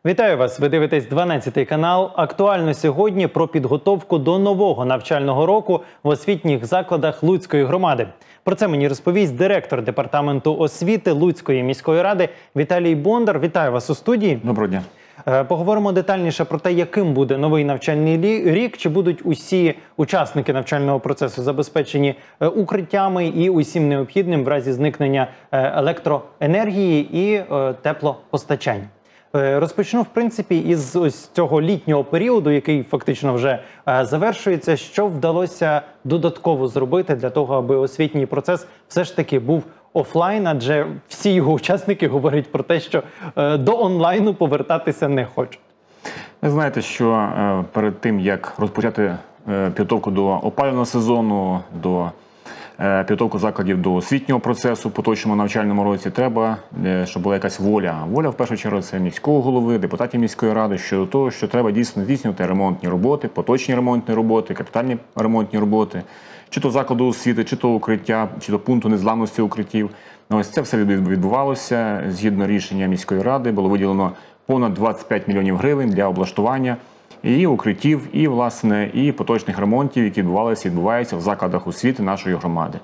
Вітаю вас! Ви дивитесь 12 канал. Актуально сьогодні про підготовку до нового навчального року в освітніх закладах Луцької громади. Про це мені розповість директор департаменту освіти Луцької міської ради Віталій Бондар. Вітаю вас у студії. Доброго дня. Поговоримо детальніше про те, яким буде новий навчальний рік, чи будуть усі учасники навчального процесу забезпечені укриттями і усім необхідним в разі зникнення електроенергії і теплопостачання. Розпочну, в принципі, із ось цього літнього періоду, який фактично вже завершується. Що вдалося додатково зробити для того, аби освітній процес все ж таки був офлайн, адже всі його учасники говорять про те, що до онлайну повертатися не хочуть. Ви знаєте, що перед тим, як розпочати підготовку до опалювального сезону, до підготовку закладів до освітнього процесу в поточному навчальному році, треба, щоб була якась воля. Воля, в першу чергу, це міського голови, депутатів міської ради, щодо того, що треба дійсно здійснювати ремонтні роботи, поточні ремонтні роботи, капітальні ремонтні роботи, чи то закладу освіти, чи то укриття, чи то пункту незламності укриттів. Ось це все відбувалося. Згідно рішення міської ради було виділено понад 25 мільйонів гривень для облаштування і укриттів, і, власне, і поточних ремонтів, які відбуваються в закладах освіти нашої громади.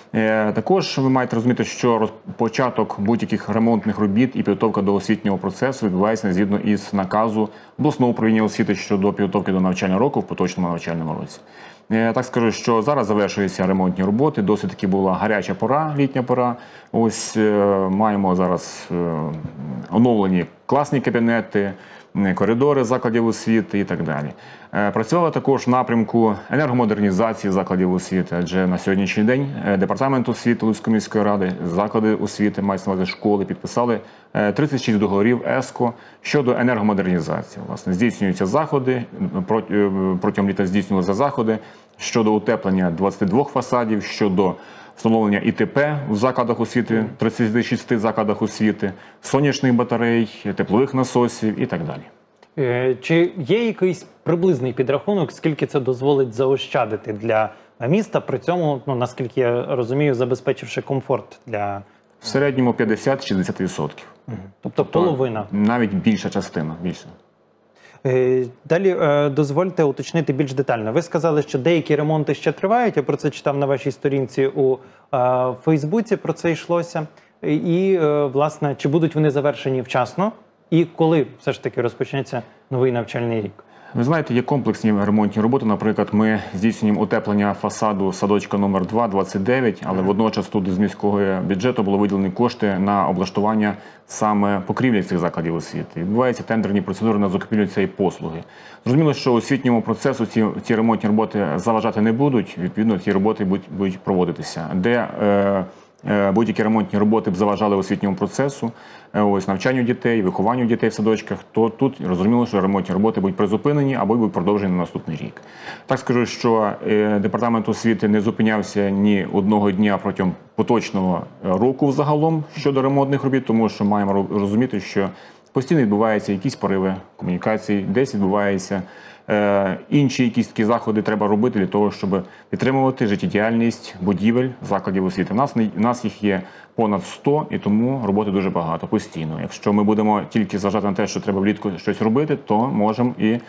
Також ви маєте розуміти, що початок будь-яких ремонтних робіт і підготовка до освітнього процесу відбувається згідно із наказу обласного управління освіти щодо підготовки до навчального року в поточному навчальному році. Так скажу, що зараз завершуються ремонтні роботи, досить таки була гаряча пора, літня пора. Ось маємо зараз оновлені класні кабінети, коридори закладів освіти і так далі. Працювала також в напрямку енергомодернізації закладів освіти, адже на сьогоднішній день департамент освіти Луцької міської ради, заклади освіти, мається на увазі школи, підписали 36 договорів ЕСКО щодо енергомодернізації. Власне, здійснюються заходи, протягом літа здійснювалися заходи щодо утеплення 22 фасадів, щодо встановлення ІТП в закладах освіти, 36 закладах освіти, сонячних батарей, теплових насосів і так далі. Чи є якийсь приблизний підрахунок, скільки це дозволить заощадити для міста, при цьому, наскільки я розумію, забезпечивши комфорт для... В середньому 50-60%. Тобто половина? Навіть більша частина. Більше. Далі дозвольте уточнити більш детально. Ви сказали, що деякі ремонти ще тривають, я про це читав на вашій сторінці у Фейсбуці, про це йшлося. І, власне, чи будуть вони завершені вчасно? І коли все ж таки розпочнеться новий навчальний рік? Ви знаєте, є комплексні ремонтні роботи. Наприклад, ми здійснюємо утеплення фасаду садочка номер 2, 29, але водночас тут з міського бюджету було виділені кошти на облаштування саме покрівлі цих закладів освіти. Відбуваються тендерні процедури на закупівлю цієї послуги. Зрозуміло, що освітньому процесу ці ремонтні роботи заважати не будуть, відповідно, ці роботи будуть проводитися. Де будь-які ремонтні роботи б заважали освітньому процесу, ось навчанню дітей, вихованню дітей в садочках, то тут розуміло, що ремонтні роботи будуть призупинені або будуть продовжені на наступний рік. Так скажу, що департамент освіти не зупинявся ні одного дня протягом поточного року загалом щодо ремонтних робіт, тому що маємо розуміти, що постійно відбуваються якісь пориви комунікацій, десь відбуваються інші якісь такі заходи треба робити для того, щоб підтримувати життєдіяльність будівель закладів освіти. У нас їх є понад 100, і тому роботи дуже багато, постійно. Якщо ми будемо тільки зважати на те, що треба влітку щось робити, то можемо і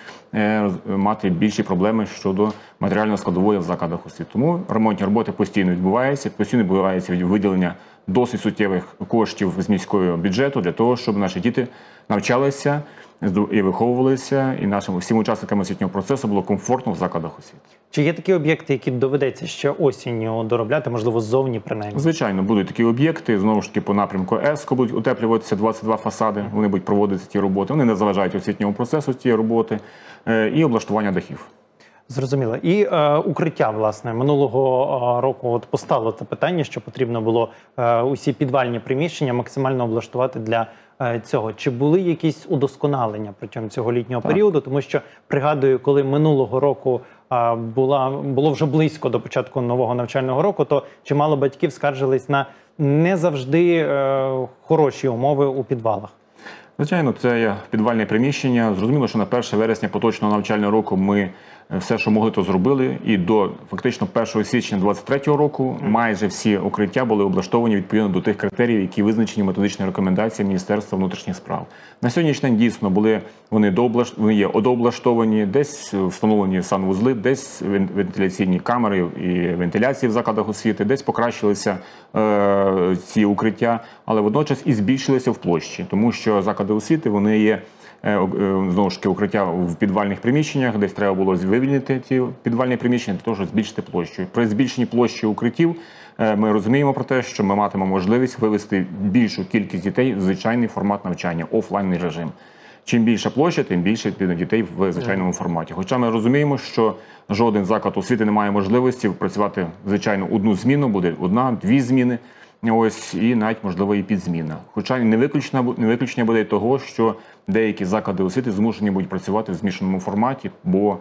мати більші проблеми щодо матеріальної складової в закладах освіти. Тому ремонтні роботи постійно відбуваються виділення досить суттєвих коштів з міського бюджету для того, щоб наші діти навчалися і виховувалися, і нашим всім учасникам освітнього процесу було комфортно в закладах освіти. Чи є такі об'єкти, які доведеться ще осінню доробляти, можливо, ззовні принаймні? Звичайно, будуть такі об'єкти, знову ж таки, по напрямку ЕСКО будуть утеплюватися 22 фасади, вони будуть проводитися ті роботи, вони не заважають освітньому процесу цієї роботи, і облаштування дахів. Зрозуміло. І укриття, власне, минулого року постало це питання, що потрібно було усі підвальні приміщення максимально облаштувати для цього. Чи були якісь удосконалення протягом цього літнього періоду? Тому що, пригадую, коли минулого року було вже близько до початку нового навчального року, то чимало батьків скаржились на не завжди хороші умови у підвалах. Звичайно, це є підвальне приміщення. Зрозуміло, що на 1 вересня поточного навчального року ми все, що могли, то зробили. І до фактично 1 січня 2023 року майже всі укриття були облаштовані відповідно до тих критеріїв, які визначені методичною рекомендацією Міністерства внутрішніх справ. На сьогоднішній день дійсно вони є одооблаштовані, десь встановлені санвузли, десь вентиляційні камери і вентиляції в закладах освіти, десь покращилися ці укриття, але водночас і збільшилися в площі, тому що заклади освіти, вони є знову ж таки укриття в підвальних приміщеннях, десь треба було вивільнити ці підвальні приміщення для того, щоб збільшити площу. При збільшенні площі укриттів ми розуміємо про те, що ми матимемо можливість вивести більшу кількість дітей в звичайний формат навчання, офлайнний режим. Чим більша площа, тим більше дітей в звичайному форматі. Хоча ми розуміємо, що жоден заклад освіти не має можливості працювати, звичайно, одну зміну, буде одна, дві зміни. Ось, і навіть, можливо, і підзміна. Хоча не виключення буде того, що деякі заклади освіти змушені будуть працювати в змішаному форматі, бо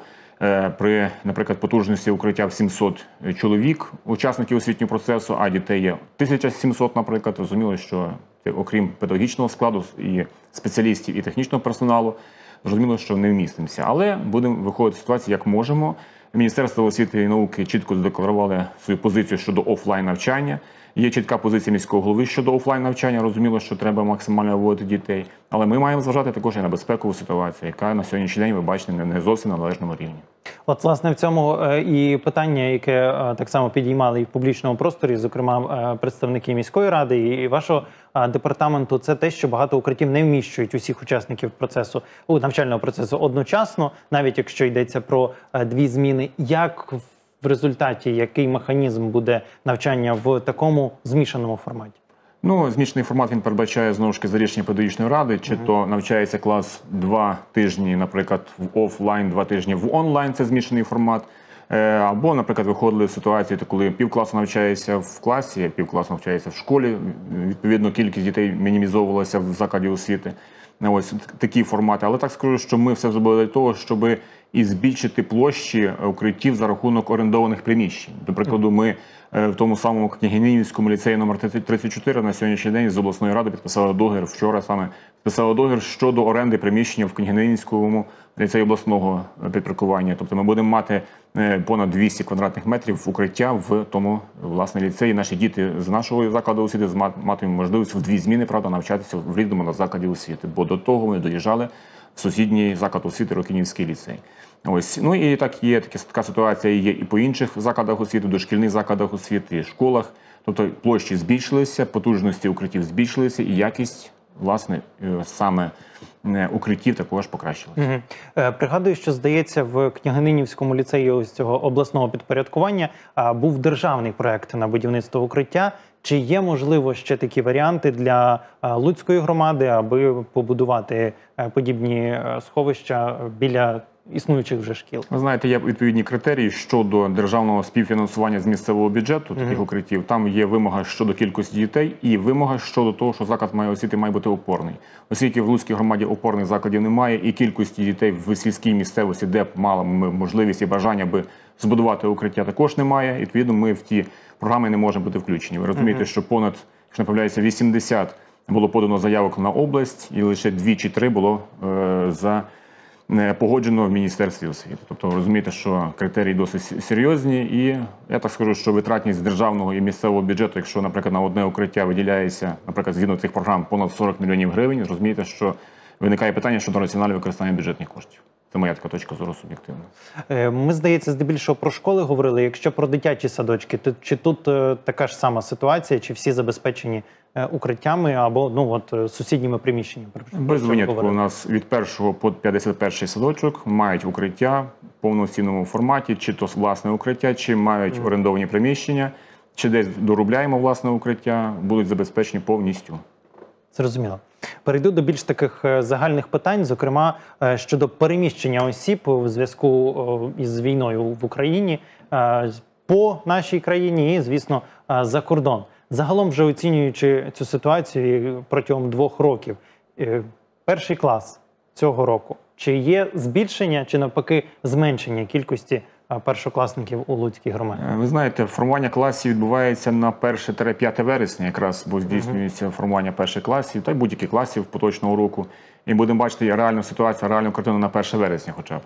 при, наприклад, потужності укриття в 700 чоловік, учасників освітнього процесу, а дітей є 1700, наприклад, зрозуміло, що окрім педагогічного складу і спеціалістів, і технічного персоналу, зрозуміло, що не вмістимося. Але будемо виходити з ситуації, як можемо. Міністерство освіти і науки чітко задекларували свою позицію щодо офлайн-навчання. Є чітка позиція міського голови щодо офлайн-навчання. Розуміло, що треба максимально виводити дітей. Але ми маємо зважати також і на безпекову ситуацію, яка на сьогоднішній день, ви бачите, не зовсім на належному рівні. От, власне, в цьому і питання, яке так само підіймали і в публічному просторі, зокрема, представники міської ради і вашого департаменту, це те, що багато укриттів не вміщують усіх учасників навчального процесу одночасно, навіть якщо йдеться про дві зміни. Як в результаті, який механізм буде навчання в такому змішаному форматі? Ну, змішаний формат, він передбачає, знову ж таки, за рішенням педагогічної ради, чи то навчається клас 2 тижні, наприклад, в офлайн, 2 тижні в онлайн, це змішаний формат. Або, наприклад, виходили в ситуацію, коли півкласу навчається в класі, півкласу навчається в школі, відповідно, кількість дітей мінімізовувалася в закладі освіти. Ось такі формати. Але так скажу, що ми все зробили для того, щоб і збільшити площі укриттів за рахунок орендованих приміщень. До прикладу, ми в тому самому Княгининівському ліцеї номер 34 на сьогоднішній день з обласної ради підписали договір, вчора саме підписали договір щодо оренди приміщення в Княгининівському ліцеї обласного підпорядкування. Тобто ми будемо мати понад 200 квадратних метрів укриття в тому, власне, ліцеї. Наші діти з нашого закладу освіти матимуть можливість в 2 зміни, правда, навчатися в рідному на закладі освіти. Бо до того ми доїжджали в сусідній заклад освіти Рокинівський ліцей. Ось. Ну і так є, така ситуація є і по інших закладах освіти, дошкільних закладах освіти, і школах. Тобто площі збільшилися, потужності укриттів збільшилися і якість, власне, саме укриттів також покращилася. Пригадую, що, здається, в Княгининівському ліцеї ось цього обласного підпорядкування був державний проект на будівництво укриття. Чи є, можливо, ще такі варіанти для Луцької громади, аби побудувати подібні сховища біля існуючих вже шкіл? Ви знаєте, є відповідні критерії щодо державного співфінансування з місцевого бюджету таких укриттів. Там є вимога щодо кількості дітей і вимога щодо того, що заклад освіти має бути опорний. Оскільки в Луцькій громаді опорних закладів немає, і кількості дітей в сільській місцевості, де б мали можливість і бажання би збудувати укриття, також немає. І, відповідно, ми в ті програми не можемо бути включені. Ви розумієте, що понад, якщо не помиляюся, 80 було подано заявок на область, і лише 2 чи 3 було погоджено в Міністерстві освіти. Тобто, розумієте, що критерії досить серйозні, і я так скажу, що витратність державного і місцевого бюджету, якщо, наприклад, на одне укриття виділяється, наприклад, згідно цих програм, понад 40 мільйонів гривень, розумієте, що виникає питання щодо раціонального використання бюджетних коштів. Це моя така точка зору суб'єктивна. Ми, здається, здебільшого про школи говорили. Якщо про дитячі садочки, то чи тут така ж сама ситуація, чи всі забезпечені укриттями або сусідніми приміщеннями? Без винятку у нас від 1 по 51 садочок мають укриття в повноцінному форматі, чи то власне укриття, чи мають орендовані приміщення, чи десь доробляємо власне укриття, будуть забезпечені повністю. Зрозуміло. Перейду до більш таких загальних питань, зокрема щодо переміщення осіб у зв'язку із війною в Україні по нашій країні і, звісно, за кордон. Загалом, вже оцінюючи цю ситуацію протягом 2 років, 1-й клас цього року, чи є збільшення, чи навпаки зменшення кількості першокласників у Луцькій громаді? Ви знаєте, формування класів відбувається на 1-5 вересня, якраз, бо здійснюється формування перших класів, та й будь-які класів поточного року. І будемо бачити реальну ситуацію, реальну картину на 1 вересня хоча б.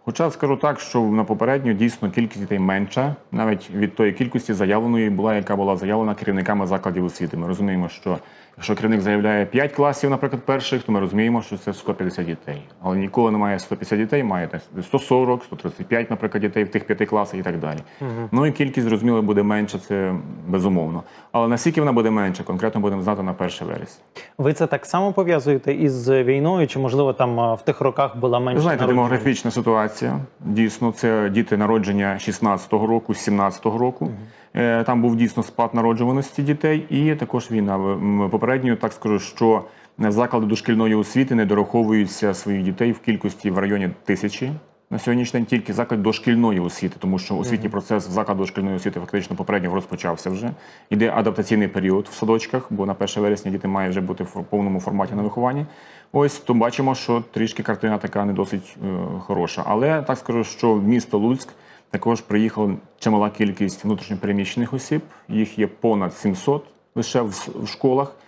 Хоча скажу так, що на попередню дійсно кількість дітей менша, навіть від тої кількості заявленої була, яка була заявлена керівниками закладів освіти. Ми розуміємо, що якщо керівник заявляє 5 класів, наприклад, перших, то ми розуміємо, що це 150 дітей. Але ніколи немає 150 дітей, має 140, 135, наприклад, дітей в тих 5 класах і так далі. Ну і кількість, зрозуміло, буде менша, це безумовно. Але наскільки вона буде менша, конкретно будемо знати на 1 вересня. Ви це так само пов'язуєте із війною, чи, можливо, там в тих роках була менша Знаєте, народжуваність? демографічна ситуація, дійсно, це діти народження 16-го року, 17-го року. Там був дійсно спад народжуваності дітей і також війна. Попередньо так скажу, що заклади дошкільної освіти не дораховуються своїх дітей в кількості в районі 1000 на сьогоднішній день, тільки заклад дошкільної освіти, тому що освітній процес в закладу дошкільної освіти фактично попередньо розпочався вже. Іде адаптаційний період в садочках, бо на 1 вересня діти мають вже бути в повному форматі на вихованні. Ось, то бачимо, що трішки картина така не досить хороша. Але так скажу, що в місто Луцьк також приїхала чимала кількість внутрішньопереміщених осіб, їх є понад 700 лише в школах.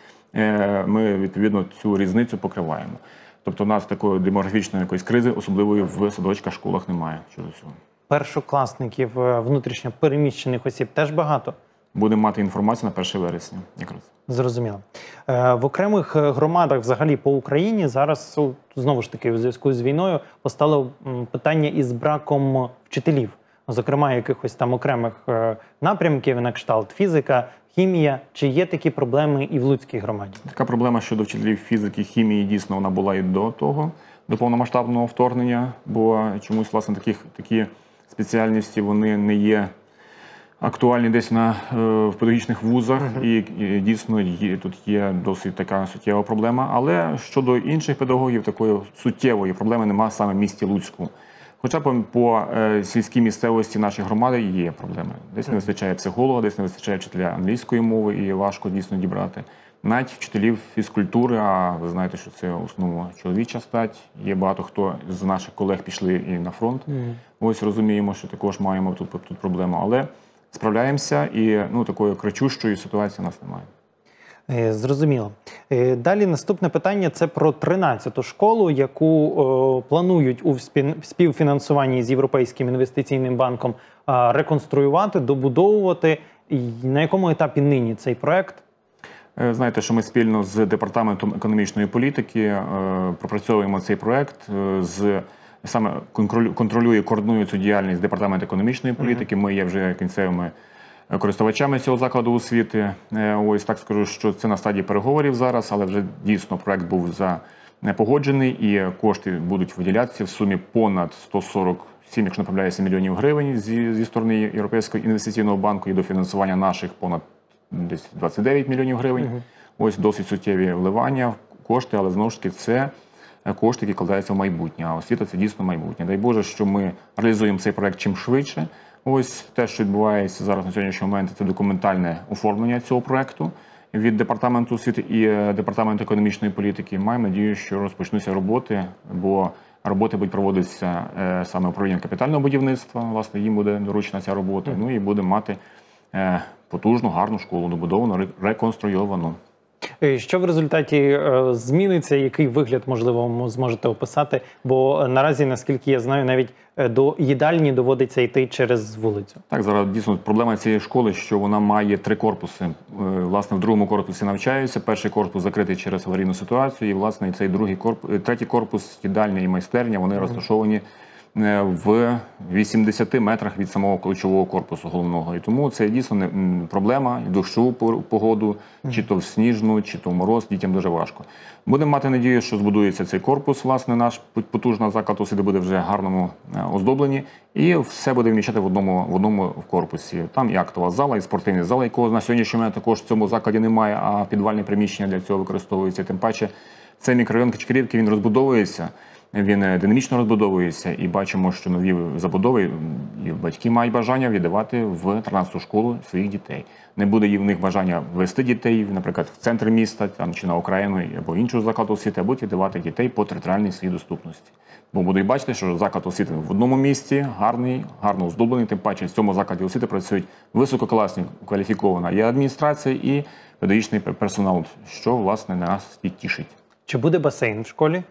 Ми, відповідно, цю різницю покриваємо. Тобто у нас такої демографічної якоїсь кризи особливої в садочках, школах немає щодо цього. Першокласників, внутрішньо переміщених осіб теж багато? Будемо мати інформацію на 1 вересня якраз. Зрозуміло. В окремих громадах взагалі по Україні зараз, знову ж таки, у зв'язку з війною постало питання із браком вчителів. Зокрема, якихось там окремих напрямків, на кшталт фізика, хімія. Чи є такі проблеми і в Луцькій громаді? Така проблема щодо вчителів фізики, хімії, дійсно, вона була і до того, до повномасштабного вторгнення, бо чомусь, власне, такі спеціальності, вони не є актуальні десь в педагогічних вузах, і дійсно тут є досить така суттєва проблема. Але щодо інших педагогів, такої суттєвої проблеми немає саме в місті Луцьку. Хоча по сільській місцевості нашої громади є проблеми. Десь не вистачає психолога, десь не вистачає вчителя англійської мови, і важко дійсно дібрати. Навіть вчителів фізкультури, а ви знаєте, що це в основному чоловіча стать. Є багато хто з наших колег пішли і на фронт. Ось розуміємо, що також маємо тут проблему. Але справляємося і такої кричущої ситуації у нас немає. Зрозуміло. Далі наступне питання – це про 13-ту школу, яку планують у співфінансуванні з Європейським інвестиційним банком реконструювати, добудовувати. На якому етапі нині цей проект? Знаєте, що ми спільно з Департаментом економічної політики пропрацьовуємо цей проект, саме контролює, координує цю діяльність Департамент економічної політики. Ми є вже кінцевими користувачами цього закладу освіти. Ось так скажу, що це на стадії переговорів зараз, але вже дійсно проект був погоджений і кошти будуть виділятися в сумі понад 147, якщо не помиляюся, мільйонів гривень зі сторони Європейського інвестиційного банку і до фінансування наших понад десь 29 мільйонів гривень. Ось досить суттєві вливання, кошти, але знову ж таки це кошти, які вкладаються в майбутнє. А освіта – це дійсно майбутнє. Дай Боже, що ми реалізуємо цей проект чим швидше. Ось те, що відбувається зараз на сьогоднішній момент, це документальне оформлення цього проекту від Департаменту освіти і Департаменту економічної політики. Маємо надію, що розпочнуться роботи, бо роботи будуть проводитися саме управлінням капітального будівництва, власне, їм буде доручена ця робота, і будемо мати потужну, гарну школу, добудовану, реконструйовану. Що в результаті зміниться, який вигляд, можливо, ви зможете описати? Бо наразі, наскільки я знаю, навіть до їдальні доводиться йти через вулицю. Так, зараз дійсно проблема цієї школи, що вона має 3 корпуси. Власне, в другому корпусі навчаються, перший корпус закритий через аварійну ситуацію, і, власне, цей третій корпус, їдальня і майстерня, вони розташовані в 80 метрах від самого ключового корпусу головного. І тому це дійсно проблема в дощову погоду, чи то в сніжну, чи то в мороз, дітям дуже важко. Будемо мати надію, що збудується цей корпус, власне, наш потужний заклад освіти буде вже гарному оздобленні, і все буде вміщати в одному корпусі. Там і актова зала, і спортивний зал, якого на сьогоднішній момент також в цьому закладі немає, а підвальне приміщення для цього використовується. Тим паче, цей мікрорайон Качкарівки, він розбудовується, він динамічно розбудовується, і бачимо, що нові забудови, і батьки мають бажання віддавати в 13-ту школу своїх дітей. Не буде в них бажання вести дітей, наприклад, в центр міста чи на окраїну, або іншого закладу освіти, а будуть віддавати дітей по територіальній своїй доступності. Бо будуть бачити, що заклад освіти в одному місці, гарний, гарно оздоблений, тим паче в цьому закладі освіти працюють висококласні, кваліфікована і адміністрація, і педагогічний персонал, що, власне, нас і тішить. Чи буде басейн в школі?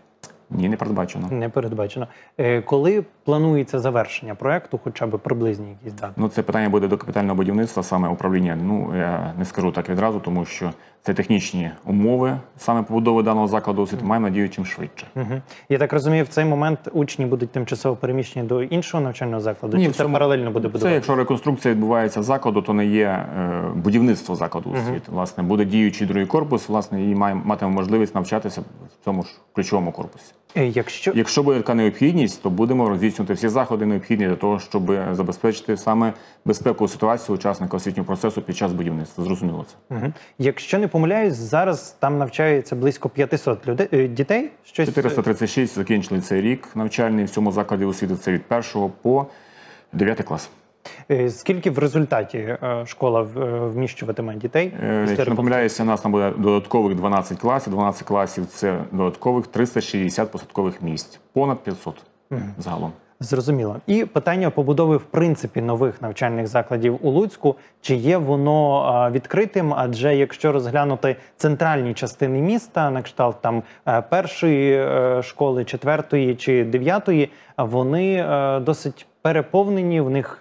Ні, не передбачено. Не передбачено. Коли планується завершення проекту, хоча б приблизні якісь дати? Ну, це питання буде до капітального будівництва, саме управління. Ну, я не скажу так відразу, тому що це технічні умови саме побудови даного закладу освіти. Маємо надію, чим швидше. Я так розумію, в цей момент учні будуть тимчасово переміщені до іншого навчального закладу? Чи це паралельно буде будувати? Це, якщо реконструкція відбувається закладу, то не є будівництво закладу освіти. Власне, буде діючий другий корпус, власне, і матиме можливість навчатися в цьому ж ключовому корпусі. Якщо буде така необхідність, то будемо здійснювати всі заходи необхідні для того, щоб забезпечити саме безпекову ситуацію учасника освітнього процесу під час будівництва. Зрозуміло це. Якщо не помиляюсь, зараз там навчається близько 500 дітей? 436 закінчили цей рік навчальний в цьому закладі освіти. Це від 1 по 9 клас. Скільки в результаті школа вміщуватиме дітей? Якщо не помиляюся, у нас там буде додаткових 12 класів. 12 класів – це додаткових 360 посадкових місць. Понад 500 загалом. Зрозуміло. І питання побудови, в принципі, нових навчальних закладів у Луцьку. Чи є воно відкритим? Адже якщо розглянути центральні частини міста, на кшталт там першої школи, 4-ї чи 9-ї, вони досить переповнені, в них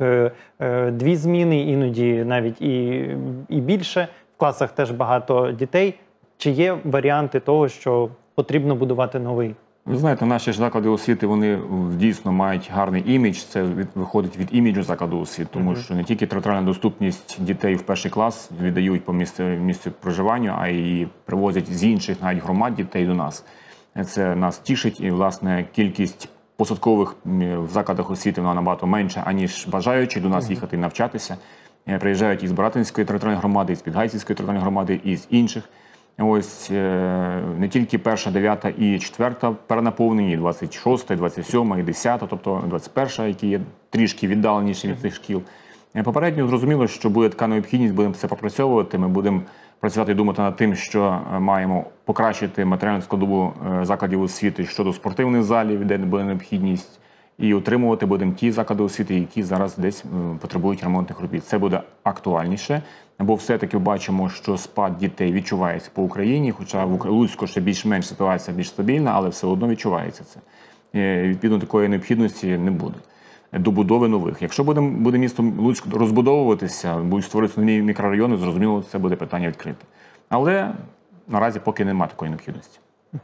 2 зміни, іноді навіть і більше. В класах теж багато дітей. Чи є варіанти того, що потрібно будувати новий? Ви знаєте, наші ж заклади освіти, вони дійсно мають гарний імідж. Це виходить від іміджу закладу освіти, тому що не тільки територіальна доступність дітей в перший клас віддають по місцю проживання, а й привозять з інших навіть громад дітей до нас. Це нас тішить, і, власне, кількість посадкових в закладах освіти вона набагато менша, аніж бажаючи до нас їхати і навчатися. Приїжджають із Братинської територіальної громади, із Підгайцівської територіальної громади, і з інших. Ось не тільки 1, 9 і 4 перенаповнені, і 26, 27, і 10, тобто 21, які є трішки віддаленіші від цих шкіл. Попередньо зрозуміло, що буде така необхідність, будемо це попрацьовувати. Ми будемо працювати і думати над тим, що маємо покращити матеріальну складову закладів освіти щодо спортивних залів, де буде необхідність, і утримувати будемо ті заклади освіти, які зараз десь потребують ремонтних робіт. Це буде актуальніше, бо все-таки бачимо, що спад дітей відчувається по Україні, хоча в Луцьку ще більш-менш ситуація більш стабільна, але все одно відчувається це. Відповідно, такої необхідності не буде. Добудови нових. Якщо буде місто Луцьк розбудовуватися, будуть створюватися нові мікрорайони, зрозуміло, це буде питання відкрите. Але наразі поки немає такої необхідності.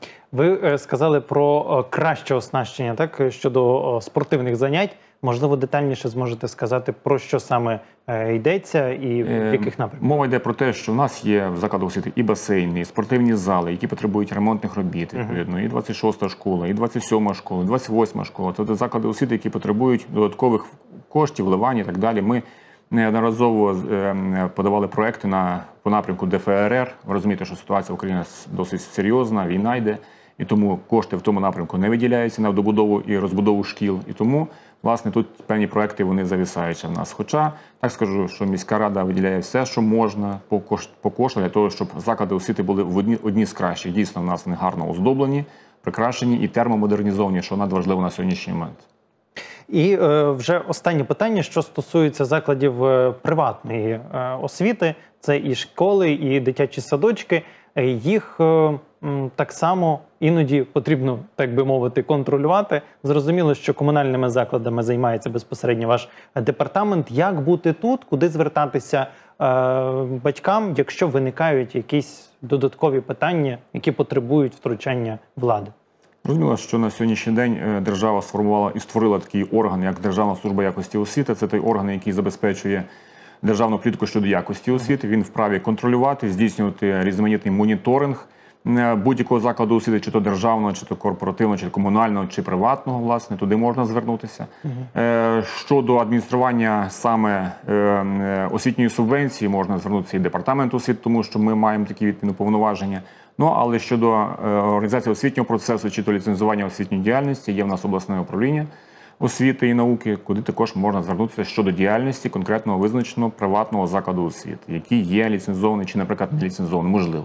Ви сказали про краще оснащення, так, щодо спортивних занять. Можливо, детальніше зможете сказати, про що саме йдеться і в яких напрямках? Мова йде про те, що в нас є в закладах освіти і басейни, і спортивні зали, які потребують ремонтних робіт, відповідно, і 26-та школа, і 27-ма школа, і 28-ма школа. Тобто заклади освіти, які потребують додаткових коштів, вливань і так далі. Ми неодноразово подавали проекти по напрямку ДФРР. Ви розумієте, що ситуація в Україні досить серйозна, війна йде, і тому кошти в тому напрямку не виділяються на добудову і розбудову шкіл. І тому, власне, тут певні проекти вони зависають в нас. Хоча, так скажу, що міська рада виділяє все, що можна по кошту для того, щоб заклади освіти були одні з кращих. Дійсно, в нас вони гарно оздоблені, прикрашені і термомодернізовані, що надважливо на сьогоднішній момент. І вже останнє питання, що стосується закладів приватної освіти. Це і школи, і дитячі садочки. Їх так само іноді потрібно, так би мовити, контролювати. Зрозуміло, що комунальними закладами займається безпосередньо ваш департамент. Як бути тут, куди звертатися батькам, якщо виникають якісь додаткові питання, які потребують втручання влади? Розуміло, що на сьогоднішній день держава сформувала і створила такий орган, як Державна служба якості освіти. Це той орган, який забезпечує державну політику щодо якості освіти. Він вправі контролювати, здійснювати різноманітний моніторинг будь-якого закладу освіти, чи то державного, чи то корпоративного, чи комунального, чи приватного, власне, туди можна звернутися. Щодо адміністрування саме освітньої субвенції, можна звернутися і департамент освіти, тому що ми маємо такі відповідні повноваження. Ну, але щодо організації освітнього процесу, чи то ліцензування освітньої діяльності, є в нас обласне управління освіти і науки, куди також можна звернутися щодо діяльності конкретного визначеного приватного закладу освіти, який є ліцензований чи, наприклад, не ліцензований, можливо.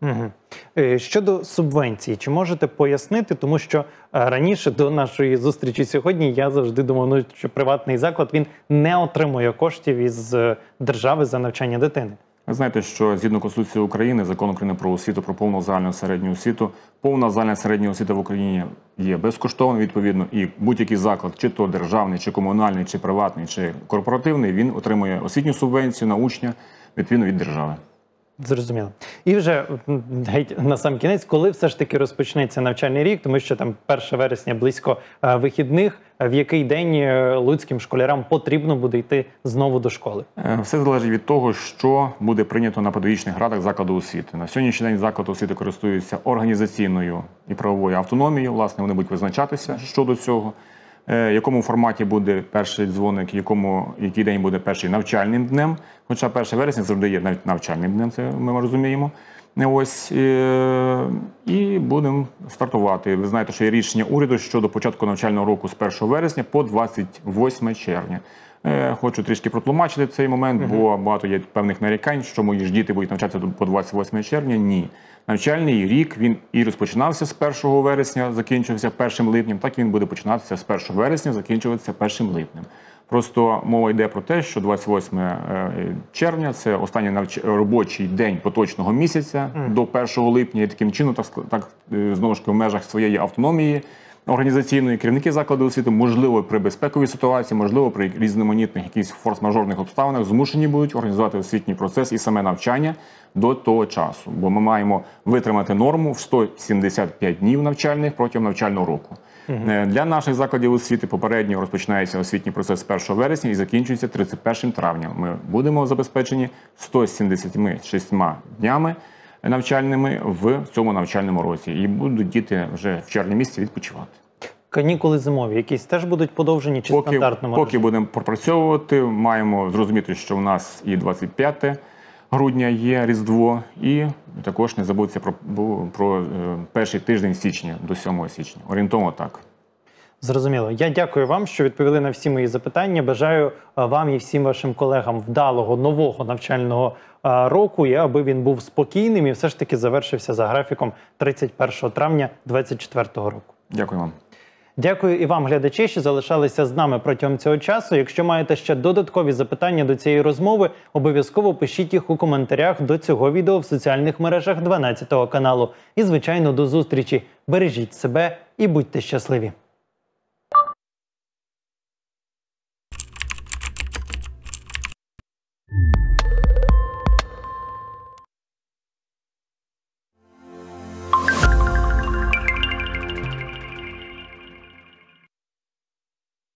Щодо субвенцій, чи можете пояснити, тому що раніше до нашої зустрічі сьогодні я завжди думав, що приватний заклад він не отримує коштів із держави за навчання дитини. Ви знаєте, що згідно Конституції України, Закон України про освіту, про повну загальну середню освіту, повна загальна середня освіта в Україні є безкоштовною, відповідно, і будь-який заклад, чи то державний, чи комунальний, чи приватний, чи корпоративний, він отримує освітню субвенцію на учня, відповідно, від держави. Зрозуміло. І вже геть на сам кінець, коли все ж таки розпочнеться навчальний рік, тому що там 1 вересня близько вихідних, в який день луцьким школярам потрібно буде йти знову до школи? Все залежить від того, що буде прийнято на педагогічних радах закладу освіти. На сьогоднішній день заклад освіти користується організаційною і правовою автономією. Власне, вони будуть визначатися щодо цього. В якому форматі буде перший дзвоник, який день буде перший навчальним днем. Хоча 1 вересня завжди є навіть навчальним днем, це ми розуміємо. Ось, і будемо стартувати. Ви знаєте, що є рішення уряду щодо початку навчального року з 1 вересня по 28 червня. Хочу трішки протлумачити цей момент, бо багато є певних нарікань, що мої ж діти будуть навчатися по 28 червня. Ні. Навчальний рік, він і розпочинався з 1 вересня, закінчився 1 липнем, так і він буде починатися з 1 вересня, закінчуватися 1 липнем. Просто мова йде про те, що 28 червня – це останній робочий день поточного місяця до 1 липня, і таким чином, так знову ж таки, в межах своєї автономії організаційної, керівники закладу освіти, можливо, при безпековій ситуації, можливо, при різноманітних якихось форс-мажорних обставинах змушені будуть організувати освітній процес і саме навчання до того часу. Бо ми маємо витримати норму в 175 днів навчальних протягом навчального року. Для наших закладів освіти попередньо розпочинається освітній процес з 1 вересня і закінчується 31 травня. Ми будемо забезпечені 176 днями навчальними в цьому навчальному році. І будуть діти вже в червні місяці відпочивати. Канікули зимові якісь теж будуть подовжені чи стандартному Поки будемо пропрацьовувати, маємо зрозуміти, що в нас і 25 грудня є Різдво, і також не забудьте про перший тиждень січня до 7 січня. Орієнтовно так. Зрозуміло. Я дякую вам, що відповіли на всі мої запитання. Бажаю вам і всім вашим колегам вдалого нового навчального року, і аби він був спокійним і все ж таки завершився за графіком 31 травня 2024 року. Дякую вам. Дякую і вам, глядачі, що залишалися з нами протягом цього часу. Якщо маєте ще додаткові запитання до цієї розмови, обов'язково пишіть їх у коментарях до цього відео в соціальних мережах 12 каналу. І, звичайно, до зустрічі. Бережіть себе і будьте щасливі!